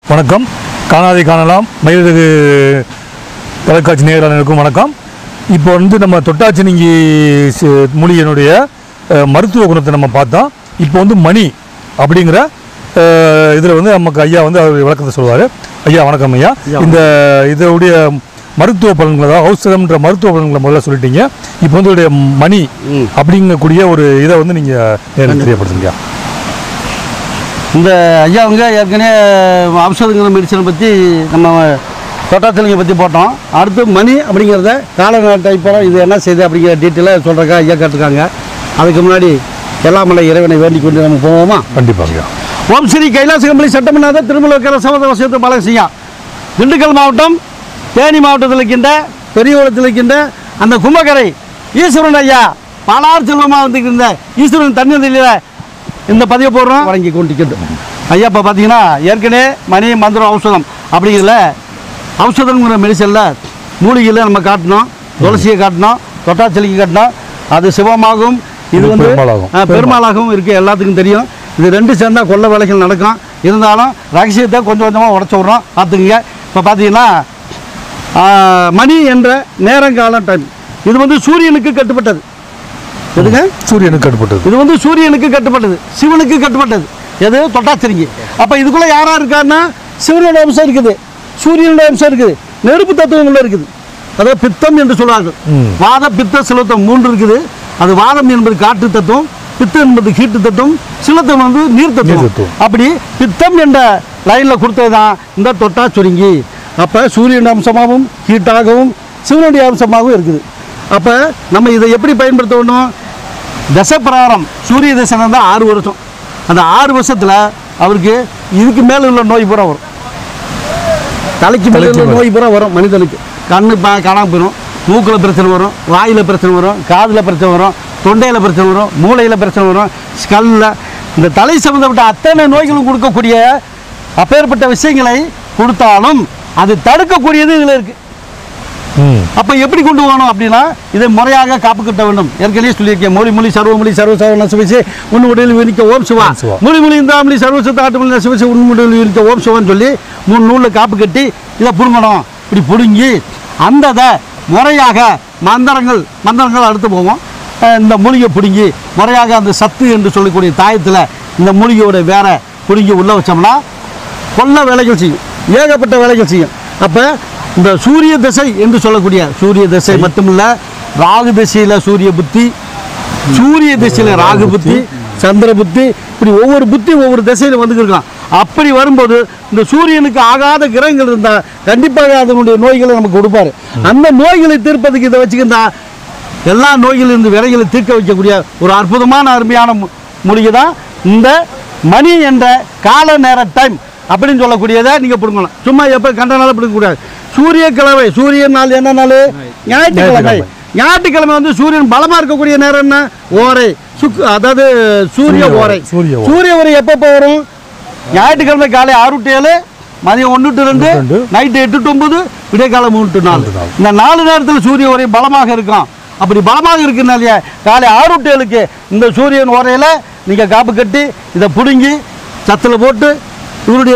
வணக்கம். காணாதை காணலாம் mayil தொலைக்காட்சி நேயர்களுக்கும் வணக்கம். இப்போ நம்ம தொட்டாச்சினிங்கி மூலிகையினுடைய மருத்துவ குணத்தை நம்ம பார்த்தோம். இப்போ மணி அப்படிங்கிற இதில் நமக்கு ஐயா அவர் விளக்கத்தை சொல்வார். ஐயா வணக்கம் ஐயா. இந்த இதோடைய மருத்துவ பலன்கள், அதாவது ஔஷதம்ன்ற மருத்துவ பலன்களை முதல்ல சொல்லிட்டீங்க. இப்போ இதோடைய மணி அப்படிங்கக்கூடிய ஒரு இதை நீங்கள் தெரியப்படுத்துங்க. இந்த ஐயாவுங்க ஏற்கனவே ஔஷதங்கிற மெடிசனை பற்றி நம்ம தொட்டாத்திலிங்க பற்றி போட்டோம். அடுத்து மணி அப்படிங்கிறத கால டைப்போம் இது என்ன செய்யுது அப்படிங்கிற டீட்டெயிலாக சொல்கிறக்கா ஐயா கேட்டிருக்காங்க. அதுக்கு முன்னாடி எல்லாமலை இறைவனை வேண்டிக் கொண்டு நம்ம போவோமா? கண்டிப்பாங்க. ஓம் ஸ்ரீ கைலாசகம்பளி சட்டமன்னாத திருமலக்கர சமத வசியத்தை பாலசியா திண்டுக்கல் மாவட்டம் தேனி மாவட்டத்தில் இருக்கின்ற பெரியகுளத்தில் இருக்கின்ற அந்த கும்பகரை ஈஸ்வரன் ஐயா பாலார் செல்வமாக வந்துக்கிட்ட ஈஸ்வரன் தண்ணீர் இந்த பதிவை போடுறோம் வழங்கி கொண்டிருக்கிறது. ஐயா இப்போ பார்த்தீங்கன்னா ஏற்கனவே மணி மந்திரம் ஔஷதம் அப்படிங்கிறதுல ஔஷதங்கிற மெடிசனில் மூலிகையில் நம்ம காட்டினோம். துளசியை காட்டினோம், தொட்டாச்சலிக்கு காட்டினோம். அது சிவமாகவும் இது பெருமாளாகவும் இருக்குது. எல்லாத்துக்கும் தெரியும். இது ரெண்டு சேர்ந்தால் கொள்ள வேலைகள் நடக்கும். இருந்தாலும் ரகசியத்தை கொஞ்சம் கொஞ்சமாக உடச்சி விட்றோம், பார்த்துக்குங்க. இப்போ பார்த்தீங்கன்னா மணி என்ற நேரங்கால டைம் இது சூரியனுக்கு கட்டுப்பட்டது. எதுங்க? சூரியனுக்கு கட்டுப்பட்டது. இது சூரியனுக்கு கட்டுப்பட்டது, சிவனுக்கு கட்டுப்பட்டது. எது? தொட்டாச்சிரிங்கி. அப்போ இதுக்குள்ளே யாராக இருக்காருன்னா சிவனோட அம்சம் இருக்குது, சூரியனோட அம்சம் இருக்குது, நெருப்பு தத்துவம் உள்ள இருக்குது. அதாவது பித்தம் என்று சொல்வார்கள். வாத பித்த சிலத்தம் மூன்று இருக்குது. அது வாதம் என்பது காற்று தத்துவம், பித்தம் என்பது ஹீட்டு தத்துவம், சிலத்தம் நீர் தத்துவம். அப்படி பித்தம் என்ற லைனில் கொடுத்தது தான் இந்த தொட்டாச்சுருங்கி. அப்போ சூரியன் அம்சமாகவும் ஹீட்டாகவும் சிவனுடைய அம்சமாகவும் இருக்குது. அப்போ நம்ம இதை எப்படி பயன்படுத்தணும்? தசை பிரகாரம் சூரிய தசை தான் 6 வருஷம். அந்த 6 வருஷத்தில் அவருக்கு இதுக்கு மேலே உள்ள நோய் பூரா வரும். தலைக்கு மேலே உள்ள நோய் பூரா வரும். மனிதனுக்கு கண்ணு காணாமல் போயிடும், மூக்கில் பிரச்சனை வரும், வாயில் பிரச்சனை வரும், காதில் பிரச்சனை வரும், தொண்டையில் பிரச்சனை வரும், மூளையில் பிரச்சனை வரும், ஸ்கல்லில் இந்த தலை சம்பந்தப்பட்ட அத்தனை நோய்களும் கொடுக்கக்கூடிய அப்பேற்பட்ட விஷயங்களை கொடுத்தாலும் அது தடுக்கக்கூடியது இதில் இருக்குது. அப்போ எப்படி கொண்டு போகணும் அப்படின்னா இதை முறையாக காப்பு கட்ட வேண்டும். ஏற்கனவே சொல்லியிருக்கேன். மொழி சர்வமொழி சர்வசாவ நசுவிச்சு உன்னுடையில் விரிக்க ஓம் சிவா, மொழி இந்தாமொழி சர்வசத்த ஆட்டுமொழி நசுவிச்சு உன்னுடையில் விரிக்க ஓம் சிவான்னு சொல்லி 3 நூலில் காப்பு கட்டி இதை பிடுங்கணும். இப்படி பிடுங்கி அந்த முறையாக மந்திரங்கள் அடுத்து போவோம். இந்த மூலிகை பிடுங்கி முறையாக அந்த சத்து என்று சொல்லக்கூடிய தாயத்தில் இந்த மூலிகையோட வேற பிடுங்கி உள்ள வச்சோம்னா கொல்ல வேலைகள் செய்யும், ஏகப்பட்ட வேலைகள் செய்யும். அப்போ இந்த சூரிய திசை என்று சொல்லக்கூடிய சூரிய திசை மட்டுமில்ல, ராகு திசையில் சூரிய புத்தி, சூரிய திசையில் ராகு புத்தி, சந்திர புத்தி, இப்படி ஒவ்வொரு புத்தி ஒவ்வொரு திசையில் வந்துருக்கலாம். அப்படி வரும்போது இந்த சூரியனுக்கு ஆகாத கிரகங்கள் இருந்தால் கண்டிப்பாக அதனுடைய நோய்களை நமக்கு கொடுப்பாரு. அந்த நோய்களை தீர்ப்பதுக்கு இதை வச்சுக்கிட்டா எல்லா நோய்களிலிருந்து விரைகளை தீர்க்க வைக்கக்கூடிய ஒரு அற்புதமான அருமையான மூலிகை தான் இந்த மணி என்ற கால நேர டைம் அப்படின்னு சொல்லக்கூடியதை நீங்கள் பிடுங்கணும். சும்மா எப்போ கண்டனால பிடுங்கக்கூடாது. சூரியக்கிழமை, சூரியன் நாள் என்ன நாள்? ஞாயிற்றுக்கிழமை. ஞாயிற்றுக்கிழமை சூரியன் பலமாக இருக்கக்கூடிய நேரம் என்ன? ஓரை, அதாவது சூரிய ஓரை. சூரிய ஓரை எப்போ வரும்? ஞாயிற்றுக்கிழமை காலை 6 to 7, மதியம் 1 to 2, நைட்டு 8 to 9, விடிய காலம் 3 to 4. இந்த 4 நேரத்தில் சூரிய ஓரை பலமாக இருக்கும். அப்படி பலமாக இருக்குனாலே காலை 6 to 7க்கு இந்த சூரியன் ஓரையில் நீங்கள் காப்பு கட்டி இதை பிடுங்கி சத்தில் போட்டு இவருடைய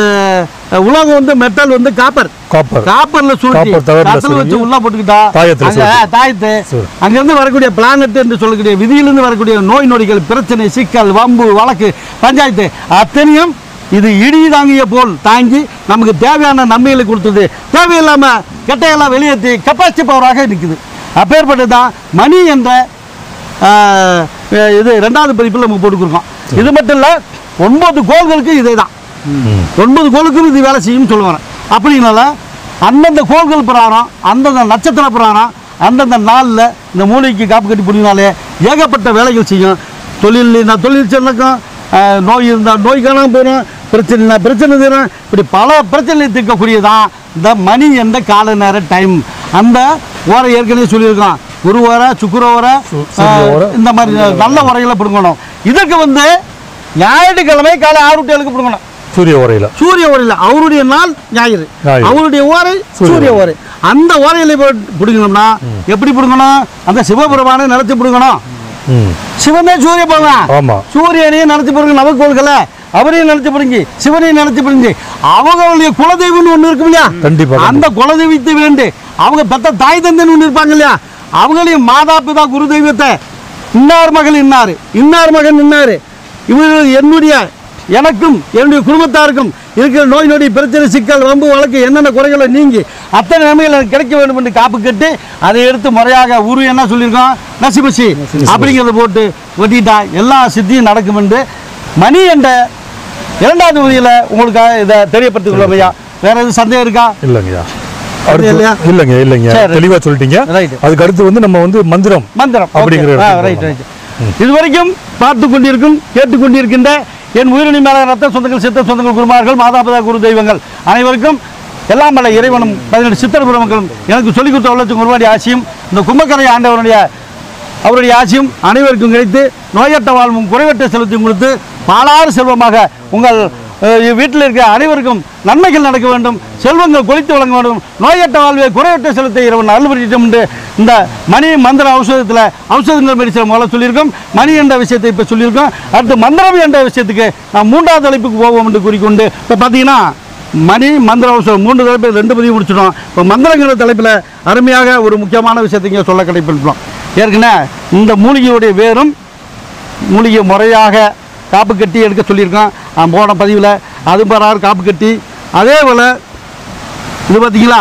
உலகம் மெட்டல் காப்பர்ல சூழ்ச்சி சத்தில் வச்சு உள்ள போட்டுக்கிட்டா தாயத்து அங்கிருந்து வரக்கூடிய பிளானட் என்று சொல்லக்கூடிய விதியிலிருந்து வரக்கூடிய நோய் நொடிகள், பிரச்சனை, சிக்கல், வம்பு, வழக்கு, பஞ்சாயத்து அத்தனையும் இது இடி தாங்கிய போல் தாங்கி நமக்கு தேவையான நன்மைகளை கொடுத்தது. தேவையில்லாமல் கெட்டையெல்லாம் வெளியேற்றி கெப்பாசிட்டி பவராக நிற்குது. அப்பேற்பட்டது தான் மணி என்ற இது 2வது பதிப்பில் நம்ம போட்டுருக்கோம். இது மட்டும் இல்லை, 9 கோள்களுக்கு இதே தான். 9 கோளுக்கும் இது வேலை செய்யும் சொல்லுவாங்க. அப்படின்னால அந்தந்த கோள்கள் பிரகாரம், அந்தந்த நட்சத்திர பிரகாரம், அந்தந்த நாளில் இந்த மூலிகைக்கு காப்பு கட்டி பிடினாலே ஏகப்பட்ட வேலைகள் செய்யும். தொழில் செல்லுக்கும், நோய் இருந்தால் நோய் காணாமல் போயிடும், பிரச்சனை தீரும். இப்படி பல பிரச்சனைகளை தீர்க்கக்கூடியதான் இந்த மணி என்ற கால நேர டைம். அந்த ஓரை ஏற்கனவே சொல்லியிருக்கோம். குரு ஓரை, சுக்கிர ஓரை, இந்த மாதிரி நல்ல ஓரைகளை பிடுங்கணும். இதற்கு ஞாயிற்றுக்கிழமை காலை 6 to 7க்கு பிடுங்கணும். சூரிய ஓரையில் அவருடைய நாள் ஞாயிறு, அவருடைய ஓரை சூரிய ஓரை. அந்த ஓரையில பிடிக்கணும்னா எப்படி பிடுங்கணும்? அந்த சிவபெருமானை நடத்தி பிடுங்கணும். சிவனே சூரிய பகவான், சூரியனையும் நடத்தி பிடுங்க நவக்கோள்களை அவரையும் நினைச்சு பிடிஞ்சி சிவனையும் நினைச்சு பிடிஞ்சி அவங்களுடைய குலதெய்வம்னு ஒன்று இருக்கும் இல்லையா, கண்டிப்பா அந்த குலதெய்வத்தை வேண்டு அவங்க பெத்த தாய் தந்தைன்னு ஒன்று இருப்பாங்க இல்லையா, அவங்களையும் மாதா பிதா குரு தெய்வத்தை இன்னார் மகள் இன்னார் இன்னார் மகன் இன்னார் இவர்கள் என்னுடைய எனக்கும் என்னுடைய குடும்பத்தாருக்கும் இருக்கிற நோய் நொடி பிரச்சனை சிக்கல் வம்பு வழக்கு என்னென்ன குறைகளை நீங்கி அத்தனை நன்மைகள் எனக்கு கிடைக்க வேண்டும் என்று காப்பு கட்டி அதை எடுத்து முறையாக உரு என்ன சொல்லியிருக்கோம் நசிபசி அப்படிங்கிறத போட்டு வெட்டிட்டா எல்லா சித்தியும் நடக்கும் என்று மணி என்ற 2வது வரியில் உங்களுக்கு இதை தெரியப்படுத்திக் ஐயா. வேற எதுவும் சந்தேகம் இருக்கா? இல்லைங்கய்யா, இல்லைங்க தெளிவா சொல்லிட்டீங்க. அதுக்கு அடுத்து வந்து நம்ம வந்து மந்திரம் அப்படிங்கிற ரைட். இதுவரைக்கும் பார்த்து கொண்டிருக்கும் கேட்டுக்கொண்டிருக்கின்ற என் உயிரினி மேல ரத்த சொந்தங்கள் சித்த சொந்தங்கள் குருமார்கள் மாதாபிதா குரு தெய்வங்கள் அனைவருக்கும் எல்லாம் வல்ல இறைவனும் 17 சித்தர் பெருமக்களும் எனக்கு சொல்லிக் கொடுத்த உள்ளத்துக்கு ஒருவாடி ஆசியும் இந்த கும்பக்கரை அவருடைய ஆசியும் அனைவருக்கும் கிடைத்து நோயற்ற வாழ்வும் குறைவற்ற செலுத்தியும் கொடுத்து பாலாறு செல்வமாக உங்கள் வீட்டில் இருக்க அனைவருக்கும் நன்மைகள் நடக்க வேண்டும், செல்வங்கள் கொளித்து வழங்க வேண்டும், நோயற்ற வாழ்வை குறைவற்ற செலுத்த இறைவன் அருள்புரியும் என்று இந்த மணி மந்திர ஔஷதங்கள் மெடிசன் முதல்ல சொல்லியிருக்கோம். மணி என்ற விஷயத்தை இப்போ சொல்லியிருக்கோம். அடுத்து மந்திரம் என்ற விஷயத்துக்கு நான் 3வது தலைப்புக்கு போவோம் என்று கூறிக்கொண்டு இப்போ பார்த்தீங்கன்னா மணி மந்திர ஔஷதம் 3 தலைப்பு 2 பதிவு முடிச்சிட்டோம். இப்போ மந்திரங்கிற தலைப்பில் அருமையாக ஒரு முக்கியமான விஷயத்தை இங்கே சொல்ல கடைப்பிடிக்கிறோம். ஏற்கனவே இந்த மூலிகையுடைய வேரும் மூலிகை முறையாக காப்பு கட்டி எடுக்க சொல்லியிருக்கோம் போன பதிவில். அது பராறு காப்பு கட்டி அதே போல் இது பார்த்தீங்களா,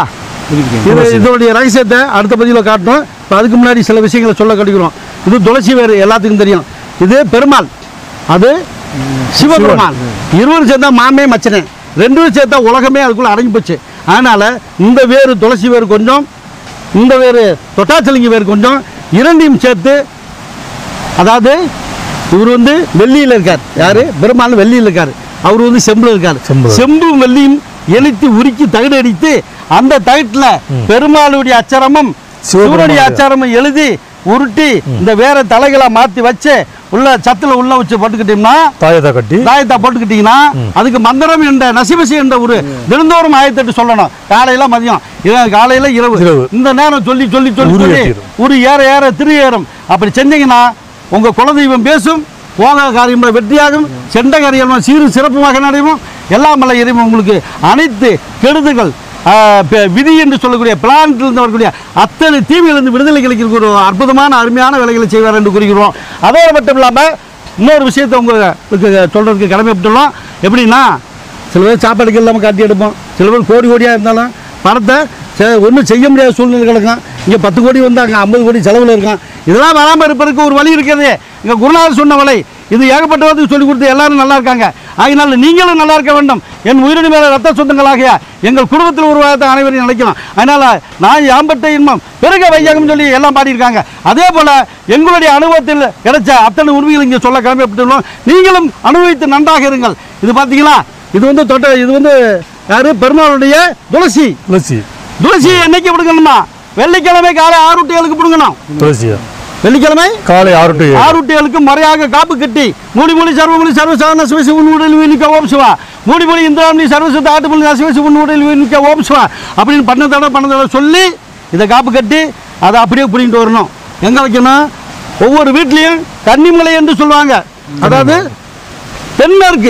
இதோடைய ரகசியத்தை அடுத்த பதிவில் காட்டணும். இப்போ அதுக்கு முன்னாடி சில விஷயங்களை சொல்ல கட்டிக்கிறோம். இது துளசி வேறு எல்லாத்துக்கும் தெரியும். இது பெருமாள், அது சிவபெருமாள். இருவரும் சேர்ந்தா மாமே மச்சனே, 2 சேர்த்தா உலகமே அதுக்குள்ளே அடங்கி போச்சு. அதனால் இந்த வேறு துளசி வேறு கொஞ்சம், இந்த வேறு தொட்டாச்சலிங்கி வேறு கொஞ்சம், 2ஐயும் சேர்த்து, அதாவது இவர் வந்து வெள்ளியில் இருக்கார், யாரு பெருமாள் வெள்ளியில் இருக்கார், அவர் வந்து செம்பில் இருக்கார். செம்பும் வெள்ளியும் எழுத்தி உருக்கி தகடு அடித்து அந்த தகட்டில் பெருமாளுடைய அச்சரமும் சிவனுடைய அச்சரமும் எழுதி உருட்டி இந்த வேற தலைகளை மாற்றி வச்சு உள்ள சத்துல உள்ள வச்சு போட்டுக்கிட்டீங்கன்னா தாயத்தை போட்டுக்கிட்டீங்கன்னா அதுக்கு மந்திரம் என்ற நசிபசி என்ற ஒரு தினந்தோறும் ஆயத்தட்டு சொல்லணும். காலையில மதியம் காலையில இரவு இந்த நேரம் சொல்லி சொல்லி சொல்லி சொல்லி ஒரு ஏற ஏற திரு ஏறும். அப்படி செஞ்சீங்கன்னா உங்க குலதெய்வம் பேசும், போக காரியம் வெற்றியாகும், செண்ட காரியம் சீரும் சிறப்புமாக நடைபெறும். எல்லாம் மல்ல இறைவன் உங்களுக்கு அனைத்து கெடுதல்கள் விதி என்று சொல்லக்கூடிய பிளான்ட்டிலிருந்து வரக்கூடிய அத்தனை தீமையிலிருந்து விடுதலை கிடைக்கிற ஒரு அற்புதமான அருமையான வேலைகளை செய்வார் என்று கூறுகிறோம். அதோடு மட்டும் இல்லாமல் இன்னொரு விஷயத்தை உங்களுக்கு சொல்கிறதுக்கு கடமைப்பட்டுள்ளோம். எப்படின்னா சில பேர் சாப்பாடுக்கு இல்லாமல் காட்டி எடுப்போம், சில பேர் கோடி கோடியாக இருந்தாலும் பணத்தை ஒன்றும் செய்ய முடியாத சூழ்நிலை கிடக்கும். இங்கே 10 கோடி வந்து அங்கே 50 கோடி செலவில் இருக்கும். இதெல்லாம் வராமல் இருப்பதற்கு ஒரு வழி இருக்கிறது. இங்கே குருநாதர் சொன்ன வலை இது ஏகப்பட்டவருக்கு சொல்லிக் கொடுத்து எல்லாரும் நல்லா இருக்காங்க. அதனால நீங்களும் நல்லா இருக்க வேண்டும். என் உயிரினி மேல ரத்த சொந்தங்களாகிய எங்கள் குடும்பத்தில் உருவாகத்தை அனைவரையும் நினைக்கலாம். அதனால நான் யாம்பட்ட இன்பம் பெருக வையகம் சொல்லி எல்லாம் பாடியிருக்காங்க. அதே போல எங்களுடைய அனுபவத்தில் கிடைச்ச அத்தனை உண்மைகள் இங்கே சொல்ல கிளம்பப்பட்டுள்ளோம். நீங்களும் அனுபவித்து நன்றாக இருங்கள். இது பார்த்தீங்களா, இது வந்து இது வந்து யாரு பெருமாளுடைய துளசி. துளசி என்னைக்கு பிடுங்கணுமா? வெள்ளிக்கிழமை காலை 6 to 7 பிடுங்கணும். வெள்ளிக்கிழமை காலை 6 to 7 முறையாக காப்பு கட்டி மூடி மூடி சர்வமொழி சர்வசாதாரண சிவசி உன்னுடல் வீணிக்க ஓம் சிவா, மூடி மூடி இந்திராமணி சர்வசத்த ஆட்டுமொழி சிவசி உன்னுடல் வீணிக்க ஓம் சிவா அப்படின்னு 12 தடவை சொல்லி இதை காப்பு கட்டி அதை அப்படியே பிடிங்கிட்டு வரணும். எங்கே வைக்கணும்? ஒவ்வொரு வீட்லேயும் கன்னிமலை என்று சொல்லுவாங்க. அதாவது தென்மேற்கு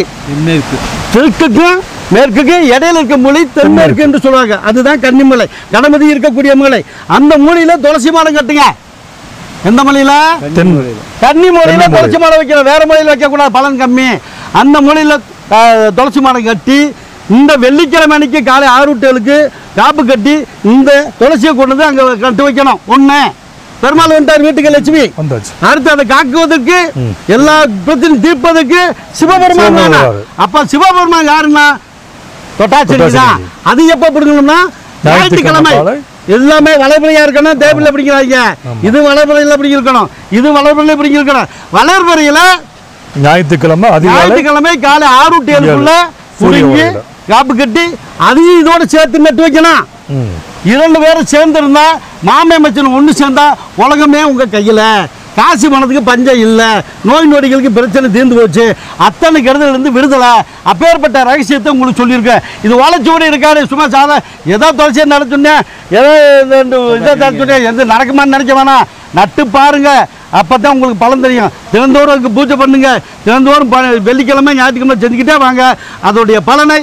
தெற்குக்கும் மேற்குக்கு இடையில இருக்க மூலை தென்மேற்கு என்று சொல்லுவாங்க. அதுதான் கன்னிமலை, கணபதி இருக்கக்கூடிய மூலை. அந்த மூலையில் துளசி மாடம் கட்டுங்க. எந்த மலையில? கன்னி மூலையில துளசி மாடம் வைக்கணும், வேற மூலையில் வைக்கக்கூடாது, பலன் கம்மி. அந்த மூலையில் துளசி மாடம் கட்டி இந்த வெள்ளிக்கிழமை அன்னைக்கு காலை 6 to 7 காப்பு கட்டி இந்த துளசியை கொண்டு வந்து அங்கே கட்டு வைக்கணும். ஒன்று பெருமாள் வந்துட்டார் வீட்டுக்கு, லட்சுமி அடுத்து அதை காக்குவதற்கு எல்லா பிரச்சனையும் தீர்ப்பதற்கு சிவபெருமான் தானா. அப்ப சிவபெருமான் யாருன்னா தொட்டாச்செடி தான். அது எப்ப பிடிக்கணும்னா ஞாயிற்றுக்கிழமை. எல்லாமே வளர்பிறையா இருக்கணும், தேவையில்லை பிடிக்கிறாங்க. இது வளர்பிறையில பிடிக்க இருக்கணும், இது வளர்பிறையில பிடிக்க இருக்கணும். வளர்பிறையில ஞாயிற்றுக்கிழமை காலை 6 to 7 புடிங்கி காப்பு கட்டி அதையும் இதோட சேர்த்து நட்டு வைக்கணும். 2 பேரும் சேர்ந்துருந்தா மாமே மச்சன் ஒன்று சேர்ந்தா உலகமே உங்க கையில. காசு பணத்துக்கு பஞ்சம் இல்லை, நோய் நொடிகளுக்கு பிரச்சனை தீர்ந்து போச்சு, அத்தனை கெடுதலிருந்து விடுதலை. அப்பேற்பட்ட ரகசியத்தை உங்களுக்கு சொல்லியிருக்கேன். இது வளச்சோடு இருக்காது, சும்மா சாதா ஏதோ தொலைச்சியை நடத்துனேன், ஏதோ இதை நடத்துனேன், எது நடக்குமான்னு நினைக்க வேணாம். நட்டு பாருங்க, அப்போ தான் உங்களுக்கு பலன் தெரியும். தினந்தோறும் அதுக்கு பூஜை பண்ணுங்க. தினந்தோறும் வெள்ளிக்கிழமை ஞாயிற்றுக்கிழமை செஞ்சுக்கிட்டே வாங்க. அதோடைய பலனை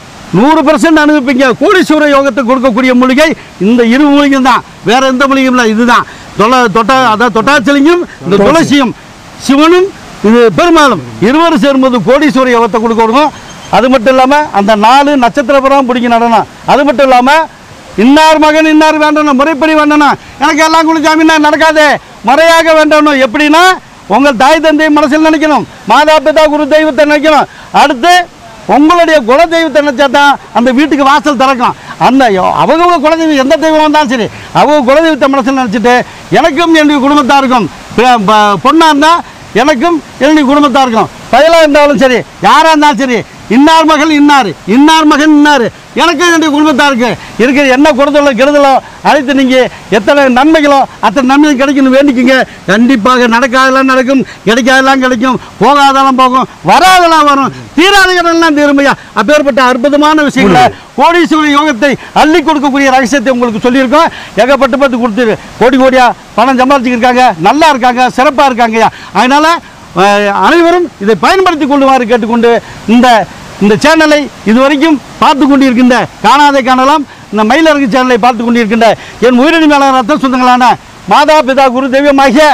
100% அனுபவிப்பீங்க. கோடீஸ்வர யோகத்தை கொடுக்கக்கூடிய மூலிகை இந்த இரு மூலிகையும் தான், வேற எந்த மூலிகையும் இல்லை. இதுதான் தொட்டா, அதாவது தொட்டாச்சலிங்கும் இந்த துளசியும் சிவனும் இது பெருமாளும் இருவரும் சேரும்போது கோடீஸ்வர யோகத்தை கொடுக்கணும். அது மட்டும் இல்லாமல் அந்த 4 நட்சத்திரபுரம் பிடிக்க நடனம். அது மட்டும் இல்லாமல் இன்னார் மகன் இன்னார் வேண்டணும், முறைப்படி வேண்டணும். எனக்கு எல்லாம் குளிச்சாமின்னா நடக்காது, முறையாக வேண்டணும். எப்படின்னா உங்கள் தாய் தந்தையை மனசில் நினைக்கணும், மாதா பிதா குரு தெய்வத்தை நினைக்கணும். அடுத்து உங்களுடைய குல தெய்வத்தை நினைச்சா தான் அந்த வீட்டுக்கு வாசல் திறக்கும். அந்த அவங்க குலதெய்வம் எந்த தெய்வம் வந்தாலும் சரி, அவங்க குலதெய்வத்தை மனசில் நினச்சிட்டு எனக்கும் என்னுடைய குடும்பத்தாருக்கும் பொண்ணாக இருந்தால் எனக்கும் என்னுடைய குடும்பத்தாருக்கும் பயலாக இருந்தாலும் சரி, யாராக இருந்தாலும் சரி, இன்னார் மகள் இன்னார், இன்னார் மகன் இன்னார், எனக்கும் என்னுடைய குடும்பத்தாருக்கு இருக்கிற என்ன கொடுதலோ கெடுதலோ அனைத்து நீங்கள் எத்தனை நன்மைகளோ அத்தனை நன்மை கிடைக்கணும் வேண்டிக்குங்க. கண்டிப்பாக நடக்காதெல்லாம் நடக்கும், கிடைக்காதெல்லாம் கிடைக்கும், போகாதெல்லாம் போகும், வராதெல்லாம் வரும், தீராதெல்லாம் தீருமையா. அப்பேற்பட்ட அற்புதமான விஷயங்களை கோடீஸ்வர யோகத்தை அள்ளி கொடுக்கக்கூடிய ரகசியத்தை உங்களுக்கு சொல்லியிருக்கோம். ஏகப்பட்டு பத்து கொடுத்து கோடி கோடியாக பணம் சம்பாதிச்சிருக்காங்க, நல்லா இருக்காங்க, சிறப்பாக இருக்காங்கய்யா. அதனால் அனைவரும் இதை பயன்படுத்தி கொள்ளுமாறு கேட்டுக்கொண்டு இந்த சேனலை இதுவரைக்கும் பார்த்து கொண்டிருக்கின்ற காணாதை காணலாம் இந்த மயிலரகு சேனலை பார்த்து கொண்டிருக்கின்ற என் உயிரினி மேலான ரத்த சொந்தங்களான மாதா பிதா குரு தெய்வமாகிய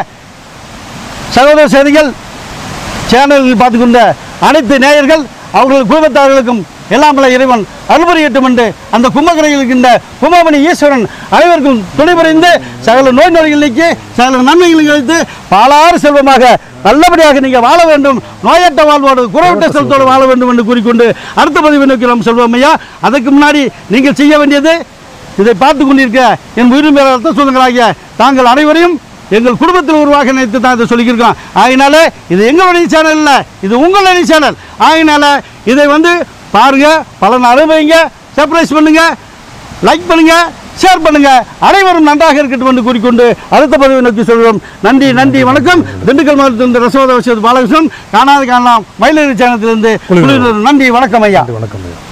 சகோதர சேரிகள் சேனலில் பார்த்து கொண்ட அனைத்து நேயர்கள் அவர்கள் குடும்பத்தார்களுக்கும் எல்லாம் வல்ல இறைவன் அருள்புரியட்டும் என்று அந்த கும்பகரையில் இருக்கின்ற கும்பமணி ஈஸ்வரன் அனைவருக்கும் துணை புரிந்து சகல நோய் நொடிகள் நீக்கி சகல நன்மைகளை கழித்து பாலாறு செல்வமாக நல்லபடியாக நீங்கள் வாழ வேண்டும், நோயற்ற வாழ்வோடு குறைவற்ற செல்வத்தோடு வாழ வேண்டும் என்று கூறிக்கொண்டு அடுத்த பதிவு நோக்கி நாம் செல்வோம் ஐயா. அதுக்கு முன்னாடி நீங்கள் செய்ய வேண்டியது இதை பார்த்து கொண்டிருக்க என் உயிரும் மேல ரத்த சொந்தங்களாகிய தாங்கள் அனைவரையும் எங்கள் குடும்பத்தில் உருவாக நினைத்து தான் இதை சொல்லியிருக்கோம். ஆகினால இது எங்களுடைய சேனல் இல்லை, இது உங்களுடைய சேனல். ஆகினால இதை பாருங்க, பலன் அனுபவிங்க, சர்ப்ரைஸ் பண்ணுங்க, லைக் பண்ணுங்க, ஷேர் பண்ணுங்க. அனைவரும் நன்றாக இருக்கட்டும் என்று கூறிக்கொண்டு அடுத்த பதிவை நோக்கி சொல்கிறோம். நன்றி நன்றி வணக்கம். திண்டுக்கல் மாவட்டத்திலிருந்து ரசோத பாலகிருஷ்ணன் காணாது காணலாம் மயிலரி சேனத்திலிருந்து நன்றி வணக்கம் ஐயா. வணக்கம் ஐயா.